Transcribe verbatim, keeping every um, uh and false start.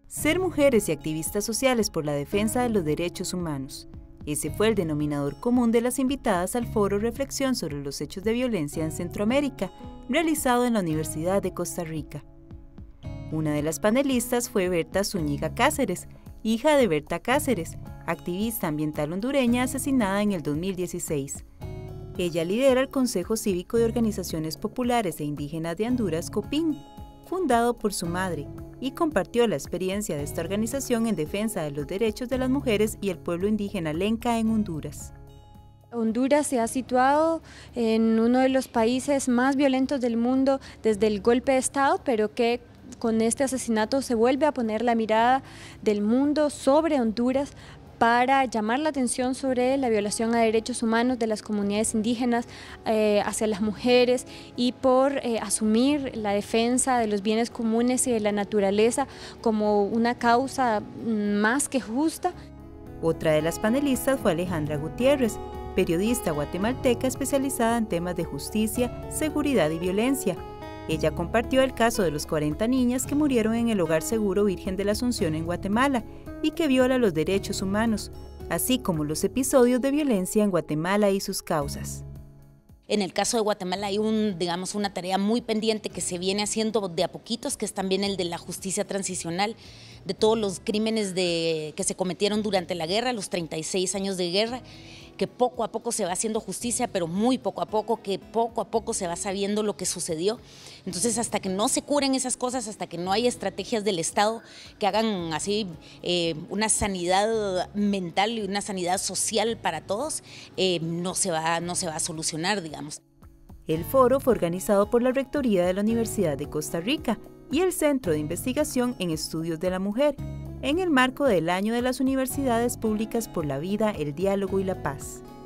Ser mujeres y activistas sociales por la defensa de los derechos humanos. Ese fue el denominador común de las invitadas al foro Reflexión sobre los hechos de violencia en Centroamérica, realizado en la Universidad de Costa Rica. Una de las panelistas fue Berta Zúñiga Cáceres, hija de Berta Cáceres, activista ambiental hondureña asesinada en el dos mil dieciséis. Ella lidera el Consejo Cívico de Organizaciones Populares e Indígenas de Honduras, COPIN, fundado por su madre, y compartió la experiencia de esta organización en defensa de los derechos de las mujeres y el pueblo indígena Lenca en Honduras. Honduras se ha situado en uno de los países más violentos del mundo desde el golpe de Estado, pero que con este asesinato se vuelve a poner la mirada del mundo sobre Honduras para llamar la atención sobre la violación a derechos humanos de las comunidades indígenas eh, hacia las mujeres y por eh, asumir la defensa de los bienes comunes y de la naturaleza como una causa más que justa. Otra de las panelistas fue Alejandra Gutiérrez, periodista guatemalteca especializada en temas de justicia, seguridad y violencia. Ella compartió el caso de los cuarenta niñas que murieron en el Hogar Seguro Virgen de la Asunción en Guatemala y que viola los derechos humanos, así como los episodios de violencia en Guatemala y sus causas. En el caso de Guatemala hay un, digamos, una tarea muy pendiente que se viene haciendo de a poquitos, que es también el de la justicia transicional, de todos los crímenes de, que se cometieron durante la guerra, los treinta y seis años de guerra, que poco a poco se va haciendo justicia, pero muy poco a poco, que poco a poco se va sabiendo lo que sucedió. Entonces, hasta que no se curen esas cosas, hasta que no hay estrategias del Estado que hagan así eh, una sanidad mental y una sanidad social para todos, eh, no se va, no se va a solucionar, digamos. El foro fue organizado por la Rectoría de la Universidad de Costa Rica y el Centro de Investigación en Estudios de la Mujer, en el marco del Año de las Universidades Públicas por la Vida, el Diálogo y la Paz.